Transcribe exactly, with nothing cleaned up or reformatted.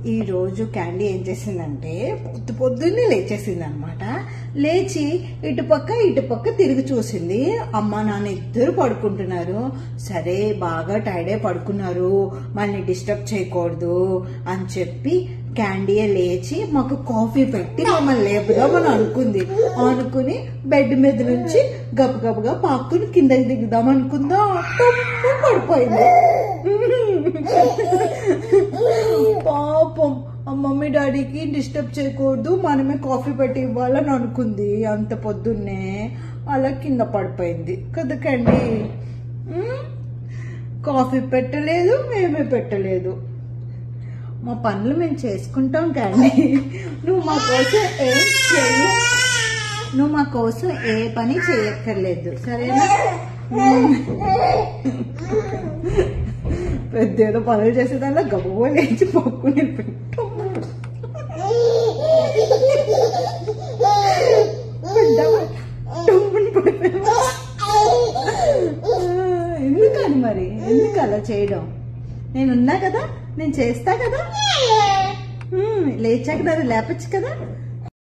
ఈ రోజు క్యాండీ ఏం చేసిందంటే పొద్దు పొద్దున్నే లేచేసింది అనమాట. లేచి ఇటుపక్క ఇటుపక్క తిరిగి చూసింది. అమ్మ నాన్న ఇద్దరు పడుకుంటున్నారు. సరే బాగా టైర్డే పడుకున్నారు, మళ్ళీ డిస్టర్బ్ చేయకూడదు అని చెప్పి క్యాండీయే లేచి మాకు కాఫీ పెట్టి మమ్మల్ని లేపుదామని అనుకుంది. అనుకుని బెడ్ మీద నుంచి గబ గబగా పాక్కుని కిందకి దిగుదాం అనుకుందా, పడిపోయింది. పాపం మమ్మీ డాడీకి డిస్టర్బ్ చేయకూడదు, మనమే కాఫీ పెట్టి ఇవ్వాలని అనుకుంది. అంత పొద్దున్నే అలా కింద పడిపోయింది కదకండి. కాఫీ పెట్టలేదు, మేమే పెట్టలేదు. మా పనులు మేము చేసుకుంటాం కానీ నువ్వు మా కోసం ఏం చెయ్యి, నువ్వు మా కోసం ఏ పని చేయక్కర్లేదు, సరేనా? పెద్ద ఏదో పనులు చేసేదానిలో గబగబా లేచి పక్కుని పెట్టు. ఎందుకని మరి, ఎందుకు అలా చేయడం? నేనున్నా కదా, నేను చేస్తా కదా. లేచాక దాన్ని లేపచ్చు కదా.